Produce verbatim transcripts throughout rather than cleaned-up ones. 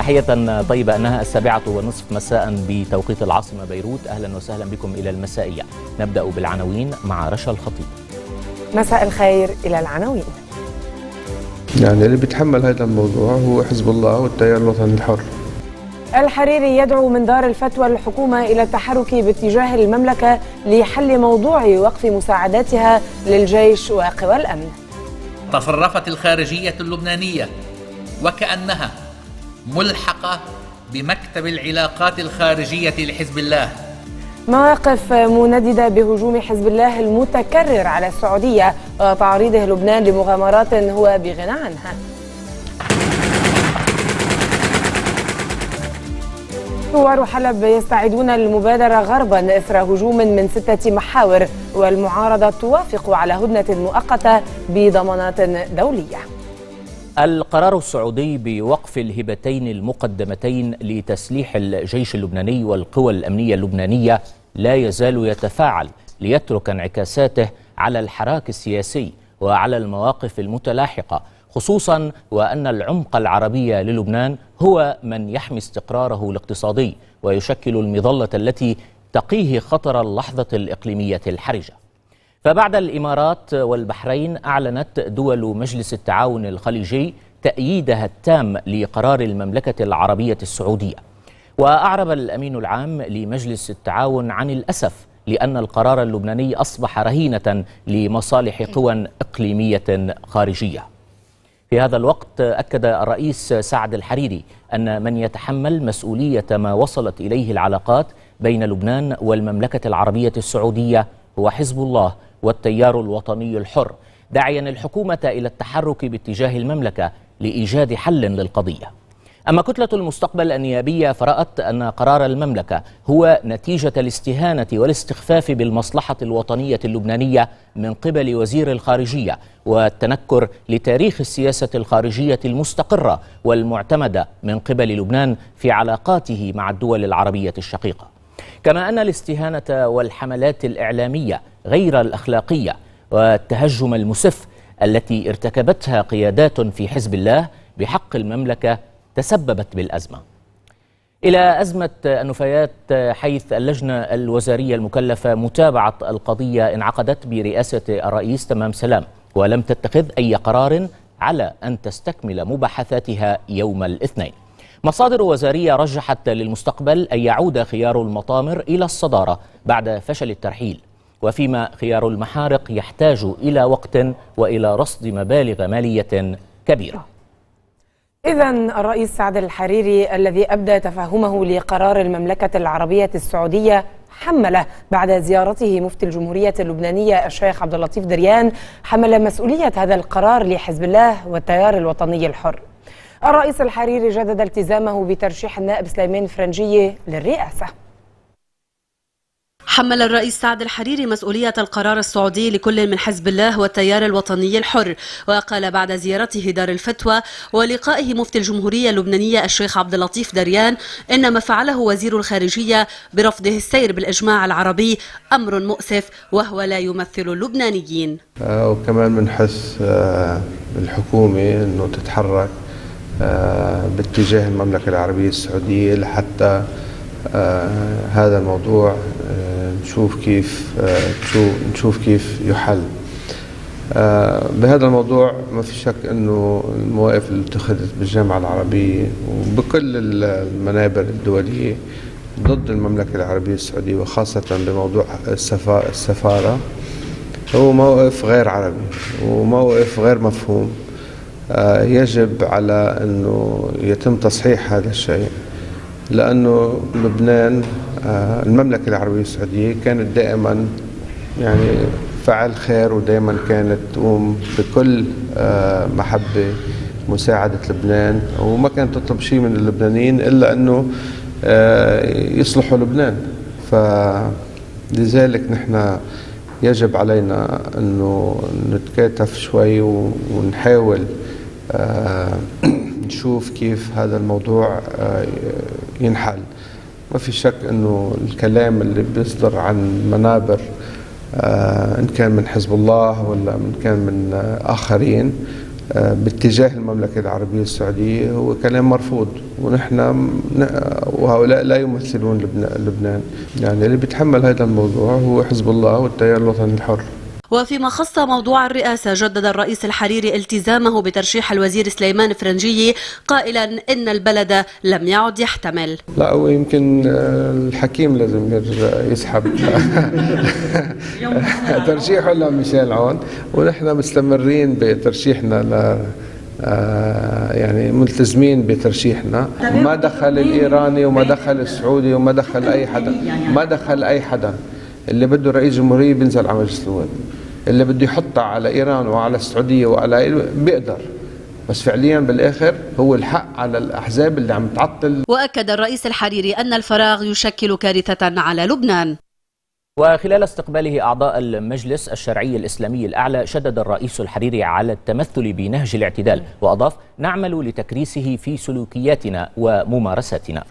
تحية طيبة. أنها السابعة والنصف مساء بتوقيت العاصمة بيروت. أهلا وسهلا بكم إلى المسائية. نبدأ بالعناوين مع رشا الخطيب. مساء الخير. إلى العناوين. يعني اللي بيتحمل هذا الموضوع هو حزب الله والتيار الوطني الحر. الحريري يدعو من دار الفتوى الحكومة إلى التحرك باتجاه المملكة لحل موضوع وقف مساعداتها للجيش وقوى الأمن. تصرفت الخارجية اللبنانية وكأنها ملحقة بمكتب العلاقات الخارجية لحزب الله. مواقف منددة بهجوم حزب الله المتكرر على السعودية وتعريضه لبنان لمغامرات هو بغنى عنها. ثوار حلب يستعدون للمبادرة غربا إثر هجوم من ستة محاور، والمعارضة توافق على هدنة مؤقتة بضمانات دولية. القرار السعودي بوقف الهبتين المقدمتين لتسليح الجيش اللبناني والقوى الأمنية اللبنانية لا يزال يتفاعل ليترك انعكاساته على الحراك السياسي وعلى المواقف المتلاحقة، خصوصا وأن العمق العربي للبنان هو من يحمي استقراره الاقتصادي ويشكل المظلة التي تقيه خطر اللحظة الإقليمية الحرجة. فبعد الإمارات والبحرين أعلنت دول مجلس التعاون الخليجي تأييدها التام لقرار المملكة العربية السعودية. وأعرب الأمين العام لمجلس التعاون عن الأسف لأن القرار اللبناني أصبح رهينة لمصالح قوى إقليمية خارجية. في هذا الوقت أكد الرئيس سعد الحريري أن من يتحمل مسؤولية ما وصلت إليه العلاقات بين لبنان والمملكة العربية السعودية هو حزب الله والتيار الوطني الحر، داعيا الحكومة إلى التحرك باتجاه المملكة لإيجاد حل للقضية. أما كتلة المستقبل النيابية فرأت أن قرار المملكة هو نتيجة الاستهانة والاستخفاف بالمصلحة الوطنية اللبنانية من قبل وزير الخارجية والتنكر لتاريخ السياسة الخارجية المستقرة والمعتمدة من قبل لبنان في علاقاته مع الدول العربية الشقيقة. كما أن الاستهانة والحملات الإعلامية غير الأخلاقية والتهجم المسف التي ارتكبتها قيادات في حزب الله بحق المملكة تسببت بالأزمة. إلى أزمة النفايات، حيث اللجنة الوزارية المكلفة متابعة القضية انعقدت برئاسة الرئيس تمام سلام، ولم تتخذ أي قرار على أن تستكمل مباحثاتها يوم الاثنين. مصادر وزارية رجحت للمستقبل أن يعود خيار المطامر إلى الصدارة بعد فشل الترحيل، وفيما خيار المحارق يحتاج إلى وقت وإلى رصد مبالغ مالية كبيرة. إذن الرئيس سعد الحريري الذي أبدى تفهمه لقرار المملكة العربية السعودية حمل بعد زيارته مفتي الجمهورية اللبنانية الشيخ عبد اللطيف دريان حمل مسؤولية هذا القرار لحزب الله والتيار الوطني الحر. الرئيس الحريري جدد التزامه بترشيح النائب سليمان فرنجية للرئاسة. حمل الرئيس سعد الحريري مسؤولية القرار السعودي لكل من حزب الله والتيار الوطني الحر، وقال بعد زيارته دار الفتوى ولقائه مفتي الجمهورية اللبنانية الشيخ عبد اللطيف دريان إن ما فعله وزير الخارجية برفضه السير بالإجماع العربي أمر مؤسف وهو لا يمثل اللبنانيين. وكمان بنحث الحكومة أنه تتحرك باتجاه المملكة العربية السعودية لحتى هذا الموضوع نشوف كيف نشوف كيف يحل. بهذا الموضوع ما في شك انه المواقف اللي اتخذت بالجامعة العربية وبكل المنابر الدولية ضد المملكة العربية السعودية وخاصة بموضوع السفارة هو موقف غير عربي وموقف غير مفهوم. يجب على انه يتم تصحيح هذا الشيء، لأنه لبنان المملكة العربية السعودية كانت دائما يعني فعل خير ودائما كانت تقوم بكل محبة مساعدة لبنان، وما كانت تطلب شيء من اللبنانيين إلا أنه يصلحوا لبنان. فلذلك نحن يجب علينا أنه نتكاتف شوي ونحاول نشوف كيف هذا الموضوع ينحل. ما في شك انه الكلام اللي بيصدر عن منابر ان كان من حزب الله ولا من كان من اخرين باتجاه المملكة العربية السعودية هو كلام مرفوض، ونحن وهؤلاء لا يمثلون لبنان. يعني اللي بيتحمل هذا الموضوع هو حزب الله والتيار الوطني الحر. وفيما خص موضوع الرئاسة، جدد الرئيس الحريري التزامه بترشيح الوزير سليمان فرنجي قائلا إن البلد لم يعد يحتمل. لا، هو يمكن الحكيم لازم يسحب ترشيحه لميشيل عون، ونحن مستمرين بترشيحنا ل يعني ملتزمين بترشيحنا. ما دخل الإيراني وما دخل السعودي وما دخل أي حدا، ما دخل أي حدا. اللي بده رئيس جمهورية بينزل على مجلس النواب، اللي بده يحطها على إيران وعلى السعودية وعلى بيقدر، بس فعليا بالآخر هو الحق على الأحزاب اللي عم تعطل. وأكد الرئيس الحريري أن الفراغ يشكل كارثة على لبنان. وخلال استقباله أعضاء المجلس الشرعي الإسلامي الأعلى، شدد الرئيس الحريري على التمثل بنهج الاعتدال، وأضاف: نعمل لتكريسه في سلوكياتنا وممارستنا.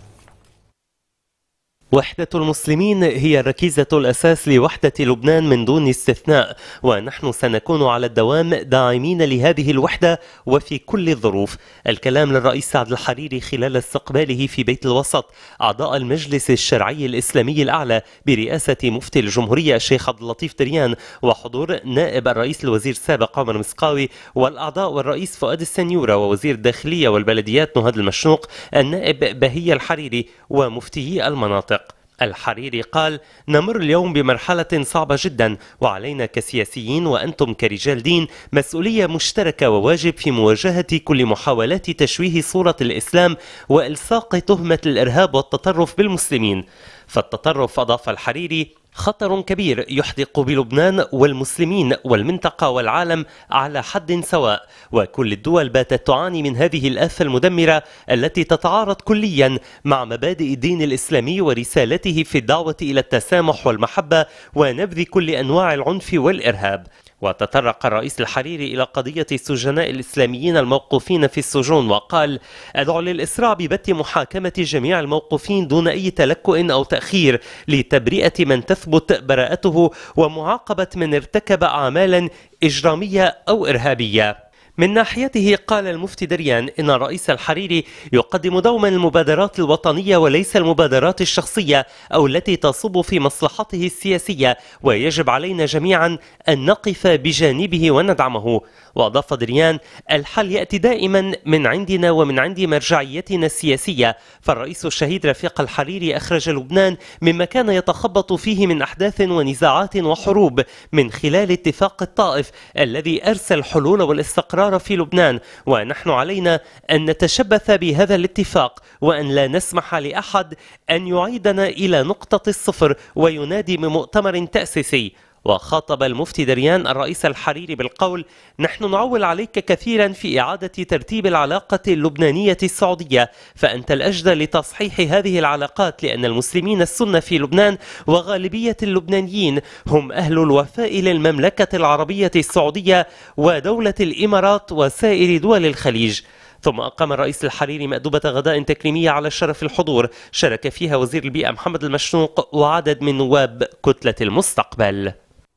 وحدة المسلمين هي الركيزة الأساس لوحدة لبنان من دون استثناء، ونحن سنكون على الدوام داعمين لهذه الوحدة وفي كل الظروف. الكلام للرئيس سعد الحريري خلال استقباله في بيت الوسط أعضاء المجلس الشرعي الإسلامي الأعلى برئاسة مفتي الجمهورية الشيخ عبد اللطيف دريان، وحضور نائب الرئيس الوزير السابق عمر مسقاوي، والأعضاء والرئيس فؤاد السنيورة، ووزير الداخلية والبلديات نهاد المشنوق، النائب بهية الحريري، ومفتيي المناطق. الحريري قال: نمر اليوم بمرحلة صعبة جدا، وعلينا كسياسيين وأنتم كرجال دين مسؤولية مشتركة وواجب في مواجهة كل محاولات تشويه صورة الإسلام وإلصاق تهمة الإرهاب والتطرف بالمسلمين. فالتطرف، أضاف الحريري، خطر كبير يحدق بلبنان والمسلمين والمنطقة والعالم على حد سواء، وكل الدول باتت تعاني من هذه الآفة المدمرة التي تتعارض كليا مع مبادئ الدين الإسلامي ورسالته في الدعوة إلى التسامح والمحبة ونبذ كل أنواع العنف والإرهاب. وتطرق الرئيس الحريري إلى قضية السجناء الإسلاميين الموقوفين في السجون، وقال: أدعو للإسراع ببت محاكمة جميع الموقوفين دون أي تلكؤ أو تأخير لتبرئة من تثبت براءته ومعاقبة من ارتكب أعمالا إجرامية أو إرهابية. من ناحيته قال المفتي دريان إن الرئيس الحريري يقدم دوما المبادرات الوطنية وليس المبادرات الشخصية أو التي تصب في مصلحته السياسية، ويجب علينا جميعا أن نقف بجانبه وندعمه. وأضاف دريان: الحل يأتي دائما من عندنا ومن عند مرجعيتنا السياسية، فالرئيس الشهيد رفيق الحريري أخرج لبنان مما كان يتخبط فيه من أحداث ونزاعات وحروب من خلال اتفاق الطائف الذي أرسى الحلول والاستقرار في لبنان، ونحن علينا أن نتشبث بهذا الاتفاق وأن لا نسمح لأحد أن يعيدنا إلى نقطة الصفر وينادي بمؤتمر تأسيسي. وخاطب المفتي دريان الرئيس الحريري بالقول: نحن نعول عليك كثيرا في إعادة ترتيب العلاقة اللبنانية السعودية، فأنت الأجدى لتصحيح هذه العلاقات، لأن المسلمين السنة في لبنان وغالبية اللبنانيين هم أهل الوفاء للمملكة العربية السعودية ودولة الإمارات وسائر دول الخليج. ثم أقام الرئيس الحريري مأدبة غداء تكريمية على الشرف الحضور، شارك فيها وزير البيئة محمد المشنوق وعدد من نواب كتلة المستقبل.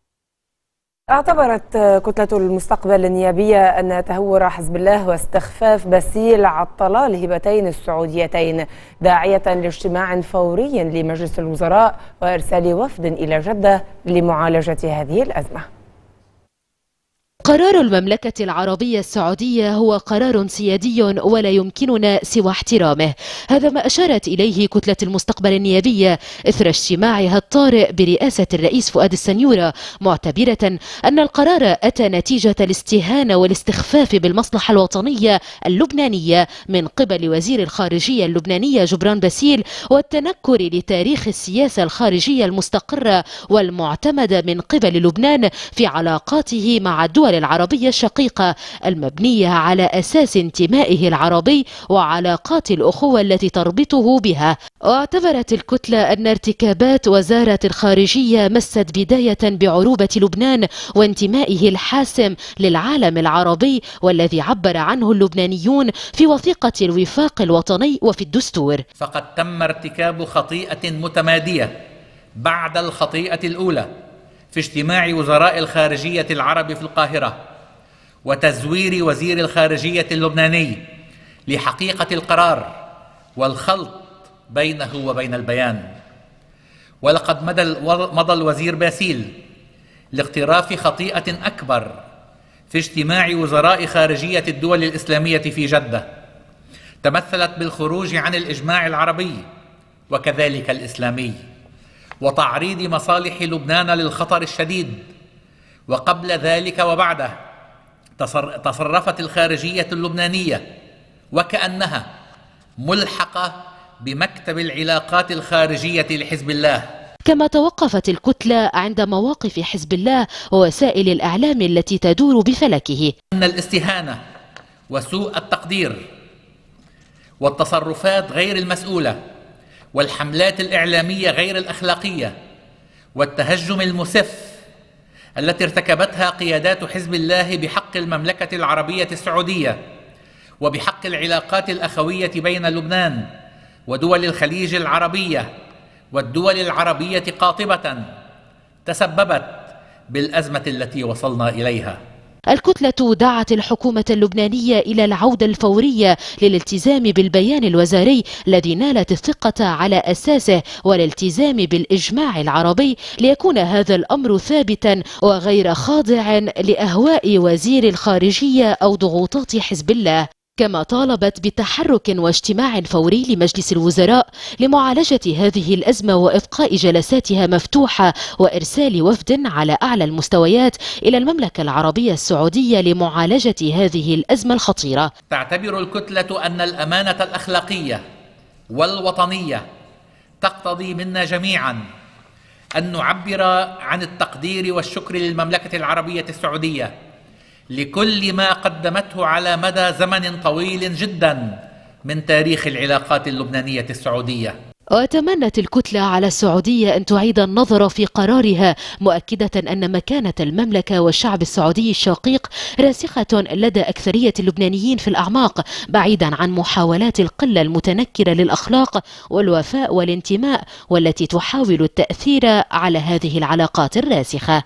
اعتبرت كتلة المستقبل النيابية أن تهور حزب الله واستخفاف باسيل عطلا الهبتين السعوديتين، داعية لاجتماع فوري لمجلس الوزراء وإرسال وفد إلى جدة لمعالجة هذه الأزمة. قرار المملكة العربية السعودية هو قرار سيادي ولا يمكننا سوى احترامه، هذا ما أشارت إليه كتلة المستقبل النيابية إثر اجتماعها الطارئ برئاسة الرئيس فؤاد السنيورة، معتبرة أن القرار أتى نتيجة الاستهانة والاستخفاف بالمصلحة الوطنية اللبنانية من قبل وزير الخارجية اللبنانية جبران باسيل، والتنكر لتاريخ السياسة الخارجية المستقرة والمعتمدة من قبل لبنان في علاقاته مع الدول العربية الشقيقة المبنية على أساس انتمائه العربي وعلاقات الأخوة التي تربطه بها. واعتبرت الكتلة أن ارتكابات وزارة الخارجية مست بداية بعروبة لبنان وانتمائه الحاسم للعالم العربي والذي عبر عنه اللبنانيون في وثيقة الوفاق الوطني وفي الدستور. فقد تم ارتكاب خطيئة متمادية بعد الخطيئة الأولى في اجتماع وزراء الخارجية العرب في القاهرة، وتزوير وزير الخارجية اللبناني لحقيقة القرار والخلط بينه وبين البيان. ولقد مضى الوزير باسيل لاقتراف خطيئة أكبر في اجتماع وزراء خارجية الدول الإسلامية في جدة، تمثلت بالخروج عن الإجماع العربي وكذلك الإسلامي وتعريض مصالح لبنان للخطر الشديد. وقبل ذلك وبعده تصرفت الخارجية اللبنانية وكأنها ملحقة بمكتب العلاقات الخارجية لحزب الله. كما توقفت الكتلة عند مواقف حزب الله ووسائل الإعلام التي تدور بفلكه. أن الاستهانة وسوء التقدير والتصرفات غير المسؤولة والحملات الإعلامية غير الأخلاقية والتهجم المسف التي ارتكبتها قيادات حزب الله بحق المملكة العربية السعودية وبحق العلاقات الأخوية بين لبنان ودول الخليج العربية والدول العربية قاطبة تسببت بالأزمة التي وصلنا إليها. الكتلة دعت الحكومة اللبنانية إلى العودة الفورية للالتزام بالبيان الوزاري الذي نالت الثقة على أساسه والالتزام بالإجماع العربي ليكون هذا الأمر ثابتا وغير خاضع لأهواء وزير الخارجية أو ضغوطات حزب الله. كما طالبت بتحرك واجتماع فوري لمجلس الوزراء لمعالجة هذه الأزمة وإبقاء جلساتها مفتوحة وإرسال وفد على أعلى المستويات إلى المملكة العربية السعودية لمعالجة هذه الأزمة الخطيرة. تعتبر الكتلة أن الأمانة الأخلاقية والوطنية تقتضي منا جميعا أن نعبر عن التقدير والشكر للمملكة العربية السعودية لكل ما قدمته على مدى زمن طويل جدا من تاريخ العلاقات اللبنانية السعودية. وتمنت الكتلة على السعودية أن تعيد النظر في قرارها مؤكدة أن مكانة المملكة والشعب السعودي الشقيق راسخة لدى أكثرية اللبنانيين في الأعماق بعيدا عن محاولات القلة المتنكرة للأخلاق والوفاء والانتماء والتي تحاول التأثير على هذه العلاقات الراسخة.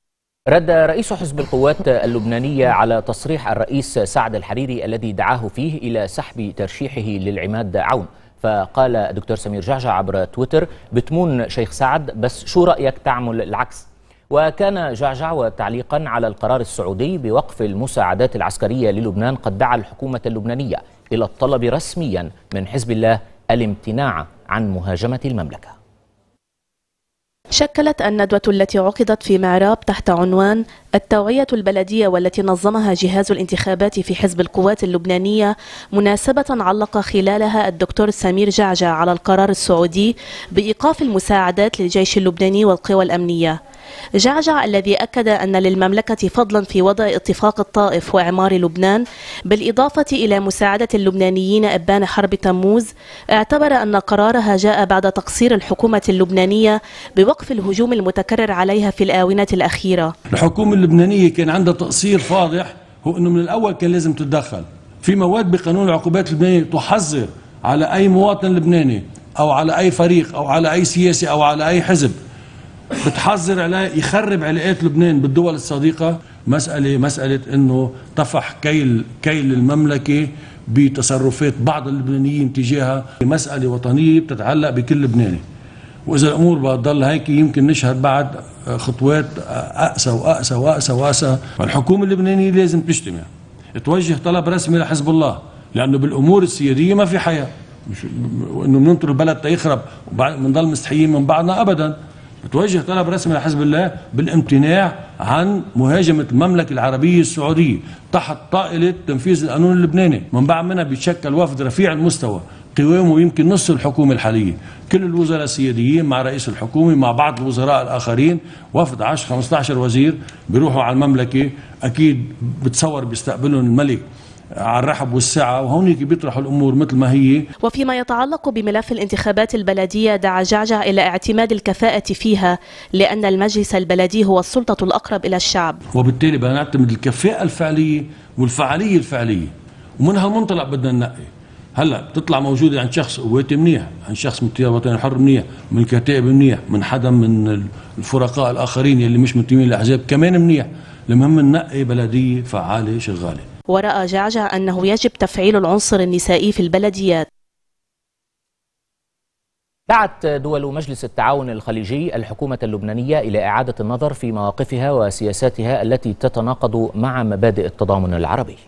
رد رئيس حزب القوات اللبنانية على تصريح الرئيس سعد الحريري الذي دعاه فيه إلى سحب ترشيحه للعماد عون، فقال دكتور سمير جعجع عبر تويتر: بتمون شيخ سعد، بس شو رأيك تعمل العكس؟ وكان جعجع تعليقا على القرار السعودي بوقف المساعدات العسكرية للبنان قد دعا الحكومة اللبنانية إلى الطلب رسميا من حزب الله الامتناع عن مهاجمة المملكة. شكلت الندوة التي عقدت في معراب تحت عنوان التوعية البلدية والتي نظمها جهاز الانتخابات في حزب القوات اللبنانية مناسبة علق خلالها الدكتور سمير جعجع على القرار السعودي بإيقاف المساعدات للجيش اللبناني والقوى الأمنية. جعجع الذي أكد أن للمملكة فضلا في وضع اتفاق الطائف وإعمار لبنان بالإضافة إلى مساعدة اللبنانيين إبان حرب تموز، اعتبر أن قرارها جاء بعد تقصير الحكومة اللبنانية بوقف الهجوم المتكرر عليها في الآونة الأخيرة. الحكومة اللبنانية كان عندها تقصير فاضح، هو أنه من الأول كان لازم تتدخل في مواد بقانون العقوبات اللبنانية تحظر على أي مواطن لبناني أو على أي فريق أو على أي سياسي أو على أي حزب بتحذر عليه يخرب علاقات لبنان بالدول الصديقة. مسألة مسألة انه طفح كيل كيل المملكة بتصرفات بعض اللبنانيين تجاهها، مسألة وطنية بتتعلق بكل لبناني، وإذا الأمور بتضل هيك يمكن نشهد بعد خطوات أقسى وأقسى وأقسى وأقسى. الحكومة اللبنانية لازم تجتمع، توجه طلب رسمي لحزب الله، لأنه بالأمور السيادية ما في حياة، مش إنه بننطر البلد تيخرب وبنضل مستحيين من بعضنا أبدا. توجه طلب رسمي لحزب الله بالامتناع عن مهاجمة المملكة العربية السعودية تحت طائلة تنفيذ القانون اللبناني. من بعد منها بيتشكل وفد رفيع المستوى قوامه يمكن نص الحكومة الحالية، كل الوزراء السياديين مع رئيس الحكومة مع بعض الوزراء الآخرين، وفد عشرة خمسة عشر وزير بيروحوا على المملكة، أكيد بتصور بيستقبلهم الملك على الرحب والسعة، وهونيك بيطرحوا الأمور مثل ما هي. وفيما يتعلق بملف الانتخابات البلدية دعا جعجع إلى اعتماد الكفاءة فيها، لأن المجلس البلدي هو السلطة الأقرب إلى الشعب، وبالتالي بنعتمد الكفاءة الفعلية والفعالية الفعلية، ومن هالمنطلق بدنا ننقي. هلا بتطلع موجوده عند شخص قواتي منيح، عند شخص من التيار الوطني الحر منيح، من الكتائب منيح، من حدا من الفرقاء الاخرين اللي مش منتمين للاحزاب كمان منيح. المهم ننقي بلديه فعاله شغاله. ورأى جعجع أنه يجب تفعيل العنصر النسائي في البلديات. دعت دول مجلس التعاون الخليجي الحكومة اللبنانية إلى إعادة النظر في مواقفها وسياساتها التي تتناقض مع مبادئ التضامن العربي.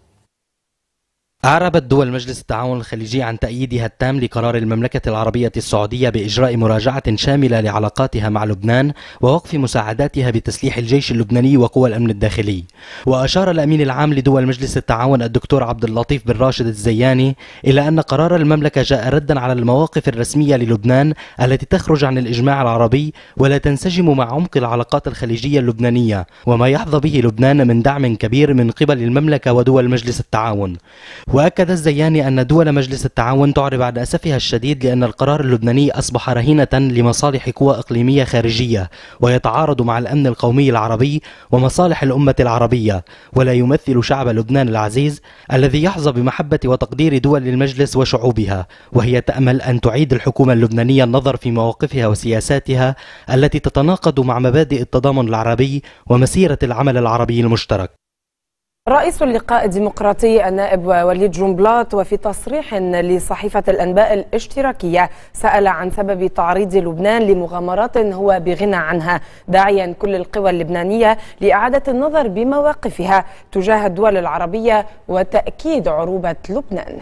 أعربت دول مجلس التعاون الخليجي عن تأييدها التام لقرار المملكة العربية السعودية بإجراء مراجعة شاملة لعلاقاتها مع لبنان ووقف مساعداتها بتسليح الجيش اللبناني وقوى الأمن الداخلي. وأشار الأمين العام لدول مجلس التعاون الدكتور عبد اللطيف بن راشد الزياني إلى أن قرار المملكة جاء ردا على المواقف الرسمية للبنان التي تخرج عن الإجماع العربي ولا تنسجم مع عمق العلاقات الخليجية اللبنانية وما يحظى به لبنان من دعم كبير من قبل المملكة ودول مجلس التعاون. وأكد الزياني أن دول مجلس التعاون تعرب عن أسفها الشديد لأن القرار اللبناني أصبح رهينة لمصالح قوى إقليمية خارجية ويتعارض مع الأمن القومي العربي ومصالح الأمة العربية، ولا يمثل شعب لبنان العزيز الذي يحظى بمحبة وتقدير دول المجلس وشعوبها. وهي تأمل أن تعيد الحكومة اللبنانية النظر في مواقفها وسياساتها التي تتناقض مع مبادئ التضامن العربي ومسيرة العمل العربي المشترك. رئيس اللقاء الديمقراطي النائب وليد جنبلاط وفي تصريح لصحيفة الأنباء الاشتراكية سأل عن سبب تعريض لبنان لمغامرات هو بغنى عنها، داعيا كل القوى اللبنانية لإعادة النظر بمواقفها تجاه الدول العربية وتأكيد عروبة لبنان.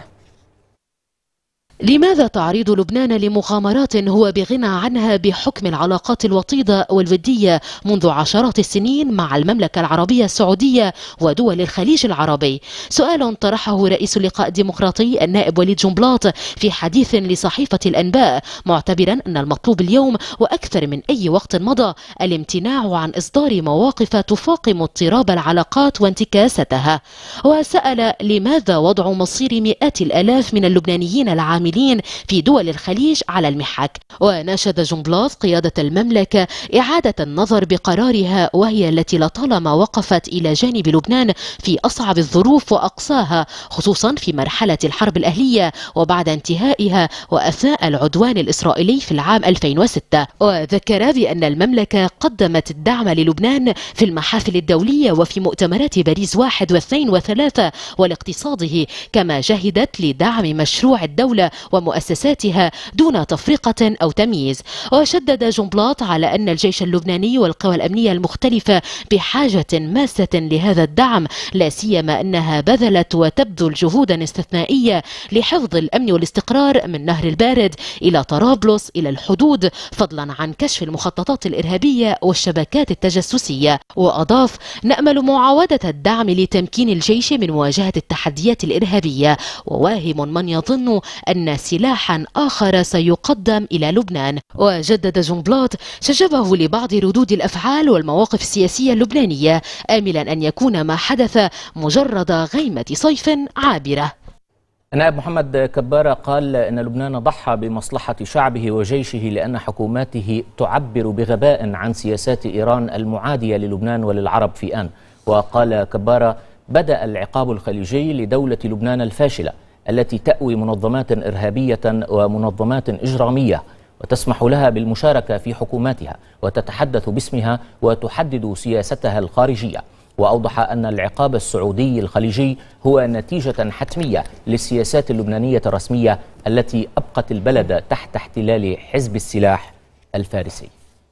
لماذا تعريض لبنان لمغامرات هو بغنى عنها بحكم العلاقات الوطيدة والودية منذ عشرات السنين مع المملكة العربية السعودية ودول الخليج العربي؟ سؤال طرحه رئيس اللقاء الديمقراطي النائب وليد جنبلاط في حديث لصحيفة الأنباء، معتبرا أن المطلوب اليوم وأكثر من أي وقت مضى الامتناع عن إصدار مواقف تفاقم اضطراب العلاقات وانتكاستها. وسأل لماذا وضع مصير مئات الآلاف من اللبنانيين العاملين في دول الخليج على المحك. وناشد جنبلاط قيادة المملكة إعادة النظر بقرارها وهي التي لطالما وقفت إلى جانب لبنان في أصعب الظروف وأقصاها، خصوصا في مرحلة الحرب الأهلية وبعد انتهائها وأثناء العدوان الإسرائيلي في العام ألفين وستة. وذكر بأن المملكة قدمت الدعم للبنان في المحافل الدولية وفي مؤتمرات باريس واحد واثنين وثلاثة ولاقتصاده، كما جهدت لدعم مشروع الدولة ومؤسساتها دون تفرقة أو تمييز. وشدد جنبلاط على أن الجيش اللبناني والقوى الأمنية المختلفة بحاجة ماسة لهذا الدعم، لا سيما أنها بذلت وتبذل جهودا استثنائية لحفظ الأمن والاستقرار من نهر البارد إلى طرابلس إلى الحدود، فضلا عن كشف المخططات الإرهابية والشبكات التجسسية. وأضاف: نأمل معاودة الدعم لتمكين الجيش من مواجهة التحديات الإرهابية، وواهم من يظن أن سلاحا آخر سيقدم إلى لبنان. وجدد جنبلاط شجبه لبعض ردود الأفعال والمواقف السياسية اللبنانية، آملا أن يكون ما حدث مجرد غيمة صيف عابرة. النائب محمد كبارة قال إن لبنان ضحى بمصلحة شعبه وجيشه لأن حكوماته تعبر بغباء عن سياسات إيران المعادية للبنان وللعرب في آن. وقال كبارة: بدأ العقاب الخليجي لدولة لبنان الفاشلة التي تأوي منظمات إرهابية ومنظمات إجرامية وتسمح لها بالمشاركة في حكوماتها وتتحدث باسمها وتحدد سياستها الخارجية. وأوضح أن العقاب السعودي الخليجي هو نتيجة حتمية للسياسات اللبنانية الرسمية التي أبقت البلد تحت احتلال حزب السلاح الفارسي.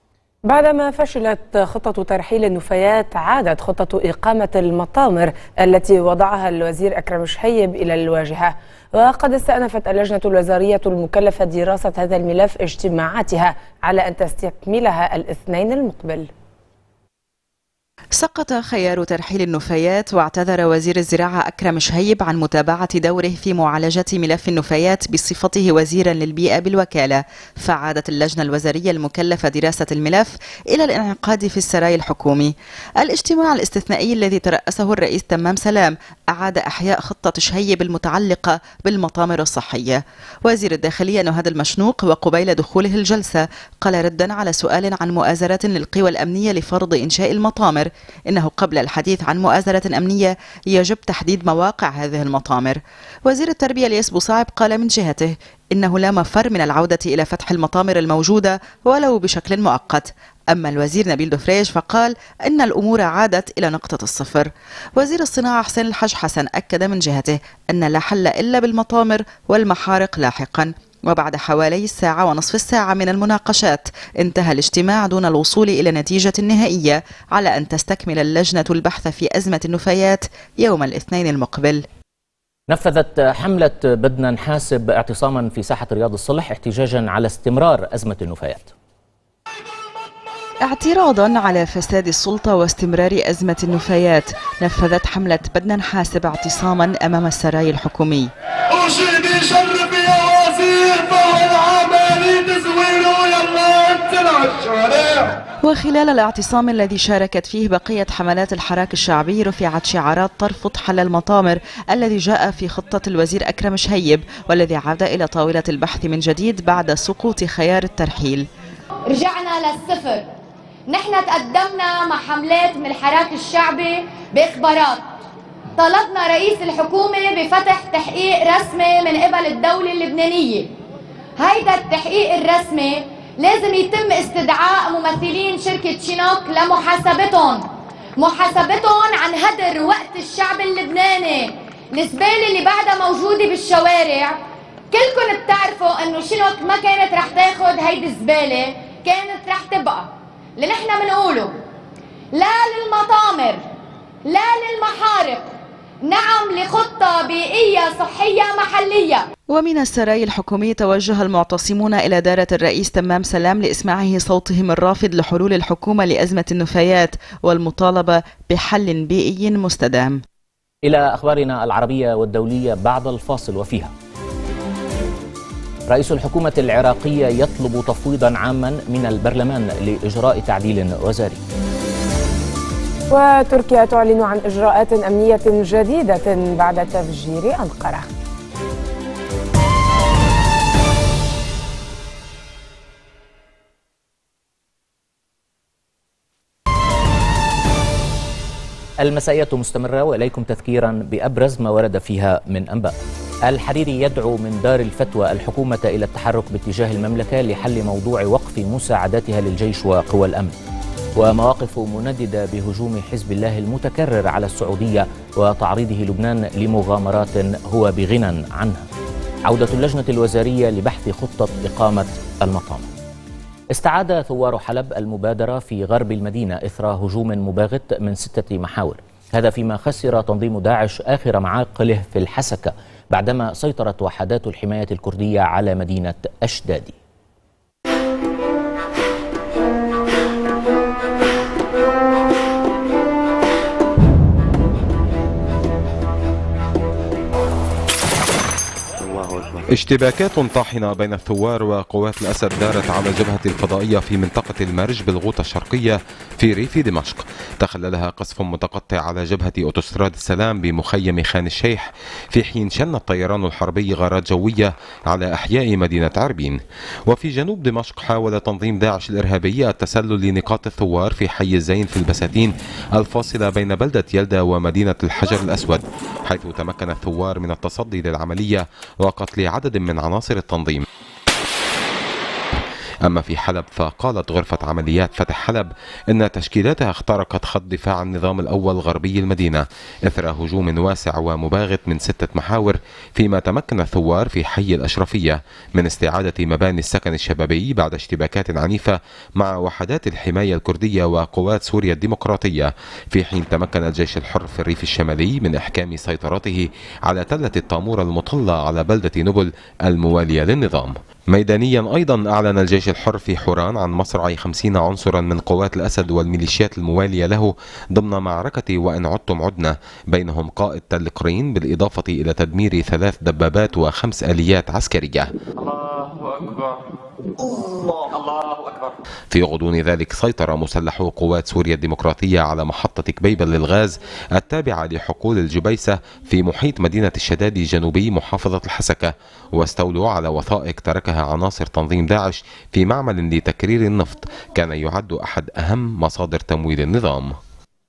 بعدما فشلت خطة ترحيل النفايات، عادت خطة إقامة المطامر التي وضعها الوزير أكرم شهيب إلى الواجهة. وقد استأنفت اللجنة الوزارية المكلفة دراسة هذا الملف اجتماعاتها على أن تستكملها الاثنين المقبل. سقط خيار ترحيل النفايات، واعتذر وزير الزراعة أكرم شهيب عن متابعة دوره في معالجة ملف النفايات بصفته وزيرا للبيئة بالوكالة. فعادت اللجنة الوزارية المكلفة دراسة الملف إلى الانعقاد في السراي الحكومي. الاجتماع الاستثنائي الذي ترأسه الرئيس تمام سلام أعاد إحياء خطة شهيب المتعلقة بالمطامر الصحية. وزير الداخلية نهاد المشنوق وقبيل دخوله الجلسة قال ردا على سؤال عن مؤازرة للقوى الأمنية لفرض إنشاء المطامر المطامر. إنه قبل الحديث عن مؤازرة أمنية يجب تحديد مواقع هذه المطامر. وزير التربية الياس بوصعب قال من جهته إنه لا مفر من العودة إلى فتح المطامر الموجودة ولو بشكل مؤقت. أما الوزير نبيل دفريج فقال إن الأمور عادت إلى نقطة الصفر. وزير الصناعة حسين الحج حسن أكد من جهته أن لا حل إلا بالمطامر والمحارق لاحقا. وبعد حوالي الساعة ونصف الساعة من المناقشات انتهى الاجتماع دون الوصول إلى نتيجة نهائية على أن تستكمل اللجنة البحث في أزمة النفايات يوم الاثنين المقبل. نفذت حملة بدنا نحاسب اعتصاما في ساحة رياض الصلح احتجاجا على استمرار أزمة النفايات، اعتراضا على فساد السلطة واستمرار أزمة النفايات. نفذت حملة بدنا نحاسب اعتصاما أمام السراي الحكومي. أرشد يشرف يا وزير فهو العمالي تزويره يلا انت الشارع. وخلال الاعتصام الذي شاركت فيه بقية حملات الحراك الشعبي رفعت شعارات ترفض حل المطامر الذي جاء في خطة الوزير أكرم شهيب والذي عاد إلى طاولة البحث من جديد بعد سقوط خيار الترحيل. رجعنا للصفر. نحن تقدمنا مع حملات من الحراك الشعبي بإخبارات، طلبنا رئيس الحكومة بفتح تحقيق رسمي من قبل الدولة اللبنانية. هيدا التحقيق الرسمي لازم يتم استدعاء ممثلين شركة شينوك لمحاسبتهم محاسبتهم عن هدر وقت الشعب اللبناني. الزبالة اللي بعدها موجودة بالشوارع، كلكم بتعرفوا انه شينوك ما كانت رح تاخد هيدي الزبالة، كانت رح تبقى. اللي نحن بنقوله لا للمطامر لا للمحارق، نعم لخطة بيئية صحية محلية. ومن السراي الحكومي توجه المعتصمون إلى دارة الرئيس تمام سلام لإسماعه صوتهم الرافض لحلول الحكومة لأزمة النفايات والمطالبة بحل بيئي مستدام. إلى أخبارنا العربية والدولية بعد الفاصل، وفيها رئيس الحكومة العراقية يطلب تفويضا عاما من البرلمان لإجراء تعديل وزاري. وتركيا تعلن عن إجراءات أمنية جديدة بعد تفجير أنقرة. المسائية مستمرة وإليكم تذكيرا بأبرز ما ورد فيها من أنباء. الحريري يدعو من دار الفتوى الحكومة إلى التحرك باتجاه المملكة لحل موضوع وقف مساعداتها للجيش وقوى الأمن. ومواقف منددة بهجوم حزب الله المتكرر على السعودية وتعريضه لبنان لمغامرات هو بغنى عنها. عودة اللجنة الوزارية لبحث خطة إقامة المطامر. استعاد ثوار حلب المبادرة في غرب المدينة إثر هجوم مباغت من ستة محاور، هذا فيما خسر تنظيم داعش آخر معاقله في الحسكة بعدما سيطرت وحدات الحماية الكردية على مدينة أشدادي. اشتباكات طاحنة بين الثوار وقوات الأسد دارت على الجبهة الفضائية في منطقة المرج بالغوطة الشرقية في ريف دمشق، تخللها قصف متقطع على جبهة أوتوستراد السلام بمخيم خان الشيخ، في حين شن الطيران الحربي غارات جوية على أحياء مدينة عربين. وفي جنوب دمشق حاول تنظيم داعش الإرهابي التسلل لنقاط الثوار في حي الزين في البساتين الفاصلة بين بلدة يلدة ومدينة الحجر الأسود، حيث تمكن الثوار من التصدي للعملية وقتل عدد من عناصر التنظيم. أما في حلب فقالت غرفة عمليات فتح حلب إن تشكيلاتها اخترقت خط دفاع النظام الأول غربي المدينة إثر هجوم واسع ومباغت من ستة محاور، فيما تمكن الثوار في حي الأشرفية من استعادة مباني السكن الشبابي بعد اشتباكات عنيفة مع وحدات الحماية الكردية وقوات سوريا الديمقراطية، في حين تمكن الجيش الحر في الريف الشمالي من إحكام سيطرته على تلة الطامورة المطلة على بلدة نبل الموالية للنظام. ميدانيا أيضا أعلن الجيش الحر في حوران عن مصرع خمسين عنصرا من قوات الأسد والميليشيات الموالية له ضمن معركة وإن عدتم عدنا، بينهم قائد تل قرين بالإضافة إلى تدمير ثلاث دبابات وخمس آليات عسكرية. الله أكبر. الله أكبر. في غضون ذلك سيطر مسلحو قوات سوريا الديمقراطية على محطة كبيبل للغاز التابعة لحقول الجبيسة في محيط مدينة الشدادي جنوبي محافظة الحسكة، واستولوا على وثائق تركها عناصر تنظيم داعش في معمل لتكرير النفط كان يعد أحد أهم مصادر تمويل النظام.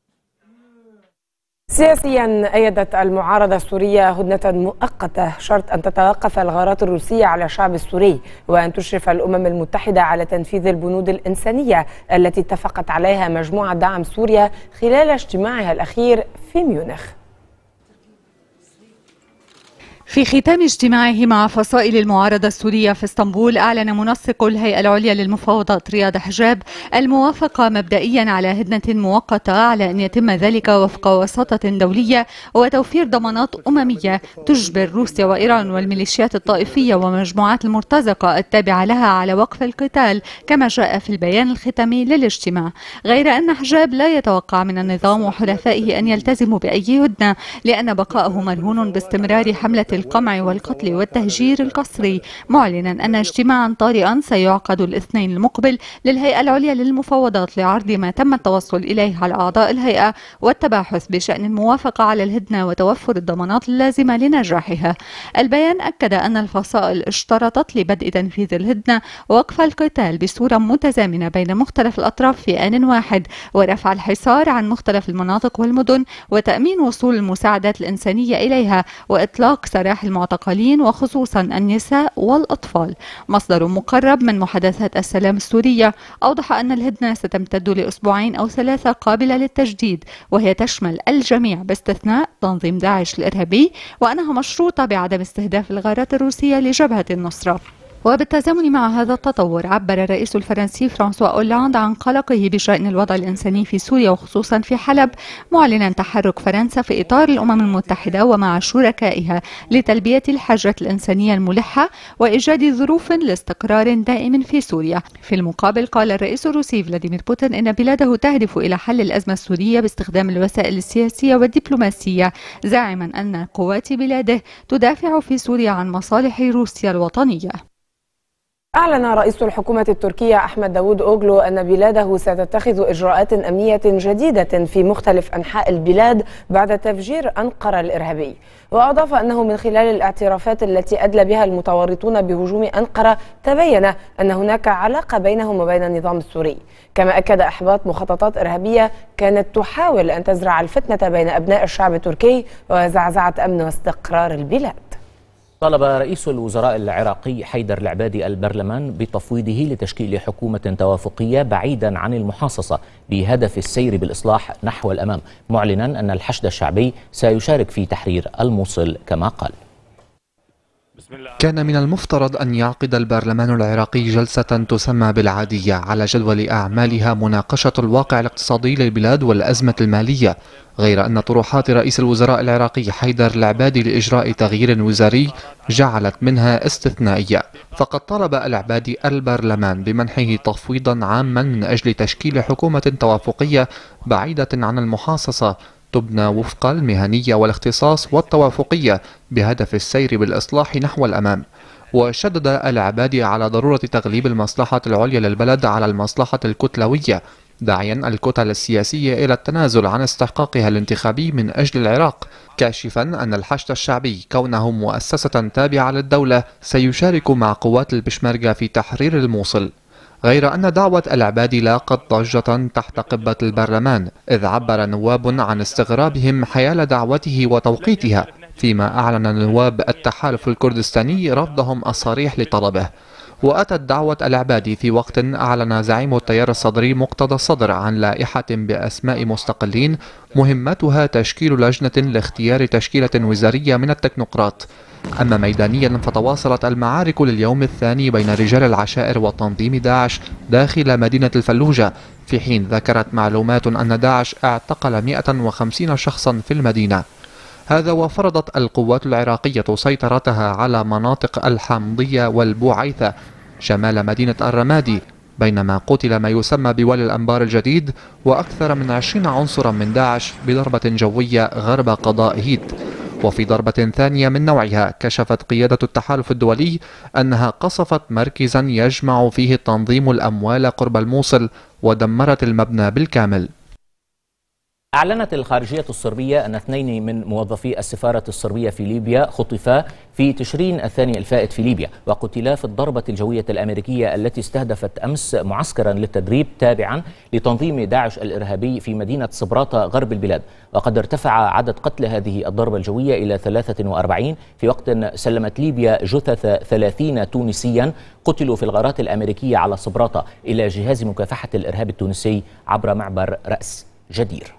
سياسيا أيدت المعارضة السورية هدنة مؤقتة شرط أن تتوقف الغارات الروسية على الشعب السوري وأن تشرف الأمم المتحدة على تنفيذ البنود الإنسانية التي اتفقت عليها مجموعة دعم سوريا خلال اجتماعها الأخير في ميونخ. في ختام اجتماعه مع فصائل المعارضة السورية في اسطنبول، أعلن منسق الهيئة العليا للمفاوضات رياض حجاب الموافقة مبدئيا على هدنة مؤقتة على أن يتم ذلك وفق وساطة دولية وتوفير ضمانات أممية تجبر روسيا وإيران والميليشيات الطائفية ومجموعات المرتزقة التابعة لها على وقف القتال كما جاء في البيان الختامي للاجتماع، غير أن حجاب لا يتوقع من النظام وحلفائه أن يلتزموا بأي هدنة لأن بقاءه مرهون باستمرار حملة القمع والقتل والتهجير القسري، معلنا أن اجتماعا طارئا سيعقد الاثنين المقبل للهيئة العليا للمفاوضات لعرض ما تم التوصل إليه على أعضاء الهيئة والتباحث بشأن الموافقة على الهدنة وتوفر الضمانات اللازمة لنجاحها. البيان أكد أن الفصائل اشترطت لبدء تنفيذ الهدنة وقف القتال بصورة متزامنة بين مختلف الأطراف في آن واحد ورفع الحصار عن مختلف المناطق والمدن وتأمين وصول المساعدات الإنسانية إليها وإطلاق سراح المعتقلين وخصوصا النساء والأطفال. مصدر مقرب من محادثات السلام السورية أوضح أن الهدنة ستمتد لأسبوعين أو ثلاثة قابلة للتجديد، وهي تشمل الجميع باستثناء تنظيم داعش الإرهابي، وأنها مشروطة بعدم استهداف الغارات الروسية لجبهة النصرة. وبالتزامن مع هذا التطور، عبر الرئيس الفرنسي فرانسوا أولاند عن قلقه بشأن الوضع الإنساني في سوريا وخصوصا في حلب، معلنا تحرك فرنسا في إطار الأمم المتحدة ومع شركائها لتلبية الحاجات الإنسانية الملحة وإيجاد ظروف لاستقرار دائم في سوريا. في المقابل، قال الرئيس الروسي فلاديمير بوتين إن بلاده تهدف إلى حل الأزمة السورية باستخدام الوسائل السياسية والدبلوماسية، زاعما أن قوات بلاده تدافع في سوريا عن مصالح روسيا الوطنية. أعلن رئيس الحكومة التركية أحمد داوود أوغلو أن بلاده ستتخذ إجراءات أمنية جديدة في مختلف أنحاء البلاد بعد تفجير أنقرة الإرهابي، وأضاف أنه من خلال الاعترافات التي أدلى بها المتورطون بهجوم أنقرة تبين أن هناك علاقة بينهم وبين النظام السوري. كما أكد إحباط مخططات إرهابية كانت تحاول أن تزرع الفتنة بين أبناء الشعب التركي وزعزعة أمن واستقرار البلاد. طلب رئيس الوزراء العراقي حيدر العبادي البرلمان بتفويضه لتشكيل حكومة توافقية بعيدا عن المحاصصة بهدف السير بالإصلاح نحو الأمام، معلنا أن الحشد الشعبي سيشارك في تحرير الموصل كما قال. كان من المفترض أن يعقد البرلمان العراقي جلسة تسمى بالعادية على جدول أعمالها مناقشة الواقع الاقتصادي للبلاد والأزمة المالية، غير أن طروحات رئيس الوزراء العراقي حيدر العبادي لإجراء تغيير وزاري جعلت منها استثنائية. فقد طلب العبادي البرلمان بمنحه تفويضا عاما من أجل تشكيل حكومة توافقية بعيدة عن المحاصصة تبنى وفق المهنية والاختصاص والتوافقية بهدف السير بالإصلاح نحو الأمام. وشدد العبادي على ضرورة تغليب المصلحة العليا للبلد على المصلحة الكتلوية، داعيا الكتل السياسية إلى التنازل عن استحقاقها الانتخابي من أجل العراق، كاشفا أن الحشد الشعبي كونه مؤسسة تابعة للدولة سيشارك مع قوات البشمركة في تحرير الموصل. غير أن دعوة العبادي لاقت ضجة تحت قبة البرلمان، إذ عبر نواب عن استغرابهم حيال دعوته وتوقيتها، فيما أعلن نواب التحالف الكردستاني رفضهم الصريح لطلبه. وأتت دعوة العبادي في وقت أعلن زعيم التيار الصدري مقتدى الصدر عن لائحة بأسماء مستقلين مهمتها تشكيل لجنة لاختيار تشكيلة وزارية من التكنوقراط. أما ميدانيا فتواصلت المعارك لليوم الثاني بين رجال العشائر وتنظيم داعش داخل مدينة الفلوجة، في حين ذكرت معلومات أن داعش اعتقل مئة وخمسين شخصا في المدينة. هذا وفرضت القوات العراقية سيطرتها على مناطق الحمضية والبوعيثة شمال مدينة الرمادي، بينما قتل ما يسمى بوالي الأنبار الجديد وأكثر من عشرين عنصرا من داعش بضربة جوية غرب قضاء هيت. وفي ضربة ثانية من نوعها كشفت قيادة التحالف الدولي أنها قصفت مركزا يجمع فيه التنظيم الأموال قرب الموصل ودمرت المبنى بالكامل. أعلنت الخارجية الصربية أن اثنين من موظفي السفارة الصربية في ليبيا خطفا في تشرين الثاني الفائت في ليبيا وقتلا في الضربة الجوية الأمريكية التي استهدفت أمس معسكرا للتدريب تابعا لتنظيم داعش الإرهابي في مدينة صبراتة غرب البلاد. وقد ارتفع عدد قتلى هذه الضربة الجوية إلى ثلاثة وأربعين في وقت سلمت ليبيا جثث ثلاثين تونسيا قتلوا في الغارات الأمريكية على صبراتة إلى جهاز مكافحة الإرهاب التونسي عبر معبر رأس جدير.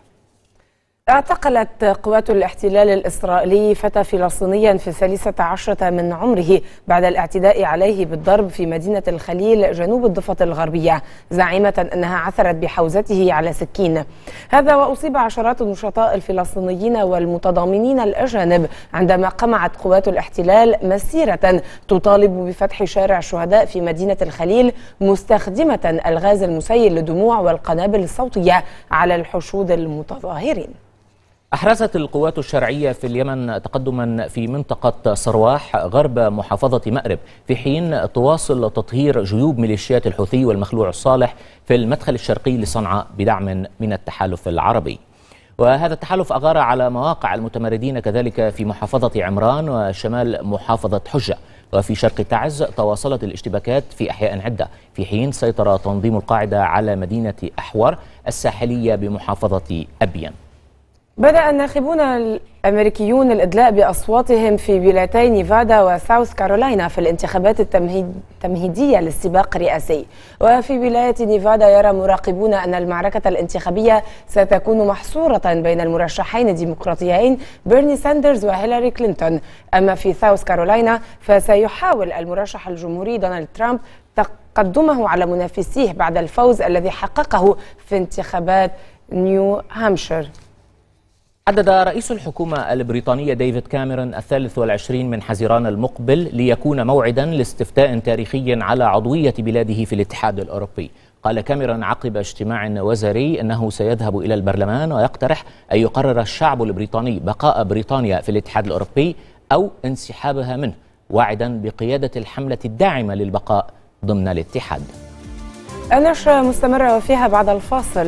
اعتقلت قوات الاحتلال الإسرائيلي فتى فلسطينيا في الثالثة عشرة من عمره بعد الاعتداء عليه بالضرب في مدينة الخليل جنوب الضفة الغربية، زعيمة أنها عثرت بحوزته على سكين. هذا وأصيب عشرات النشطاء الفلسطينيين والمتضامنين الأجانب عندما قمعت قوات الاحتلال مسيرة تطالب بفتح شارع الشهداء في مدينة الخليل مستخدمة الغاز المسيل للدموع والقنابل الصوتية على الحشود المتظاهرين. أحرزت القوات الشرعية في اليمن تقدما في منطقة صرواح غرب محافظة مأرب، في حين تواصل تطهير جيوب ميليشيات الحوثي والمخلوع الصالح في المدخل الشرقي لصنعاء بدعم من التحالف العربي. وهذا التحالف أغار على مواقع المتمردين كذلك في محافظة عمران وشمال محافظة حجة. وفي شرق تعز تواصلت الاشتباكات في أحياء عدة، في حين سيطر تنظيم القاعدة على مدينة أحور الساحلية بمحافظة أبين. بدأ الناخبون الأمريكيون الإدلاء بأصواتهم في ولايتي نيفادا وساوث كارولاينا في الانتخابات التمهيدية للسباق الرئاسي. وفي ولاية نيفادا يرى مراقبون أن المعركة الانتخابية ستكون محصورة بين المرشحين الديمقراطيين بيرني ساندرز وهيلاري كلينتون. أما في ساوث كارولاينا فسيحاول المرشح الجمهوري دونالد ترامب تقدمه على منافسيه بعد الفوز الذي حققه في انتخابات نيو هامشير. حدد رئيس الحكومة البريطانية ديفيد كاميرون الثالث والعشرين من حزيران المقبل ليكون موعدا لاستفتاء تاريخي على عضوية بلاده في الاتحاد الأوروبي. قال كاميرون عقب اجتماع وزاري أنه سيذهب إلى البرلمان ويقترح أن يقرر الشعب البريطاني بقاء بريطانيا في الاتحاد الأوروبي أو انسحابها منه، واعدا بقيادة الحملة الداعمة للبقاء ضمن الاتحاد. النشرة مستمرة وفيها بعد الفاصل.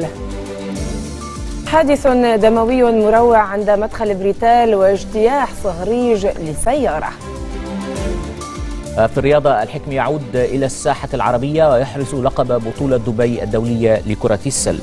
حادث دموي مروع عند مدخل بريتال واجتياح صهريج لسيارة. في الرياضة الحكم يعود إلى الساحة العربية ويحرز لقب بطولة دبي الدولية لكرة السلة.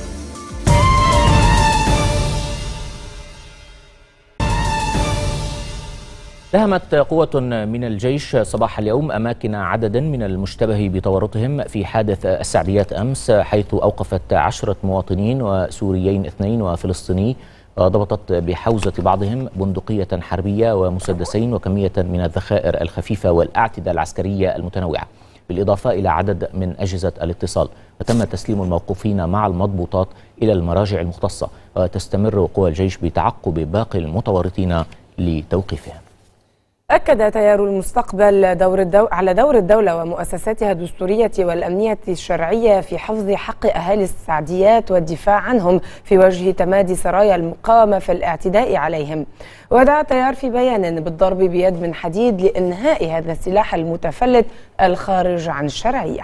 دهمت قوة من الجيش صباح اليوم أماكن عدد من المشتبه بتورطهم في حادث السعديات أمس، حيث أوقفت عشرة مواطنين وسوريين اثنين وفلسطيني، وضبطت بحوزة بعضهم بندقية حربية ومسدسين وكمية من الذخائر الخفيفة والأعتدة العسكرية المتنوعة، بالإضافة إلى عدد من أجهزة الاتصال. وتم تسليم الموقوفين مع المضبوطات إلى المراجع المختصة، وتستمر قوى الجيش بتعقب باقي المتورطين لتوقيفهم. أكد تيار المستقبل دور الدو... على دور الدولة ومؤسساتها الدستورية والأمنية الشرعية في حفظ حق أهالي السعديات والدفاع عنهم في وجه تمادي سرايا المقاومة في الاعتداء عليهم. ودعا التيار في بيان بالضرب بيد من حديد لإنهاء هذا السلاح المتفلت الخارج عن الشرعية.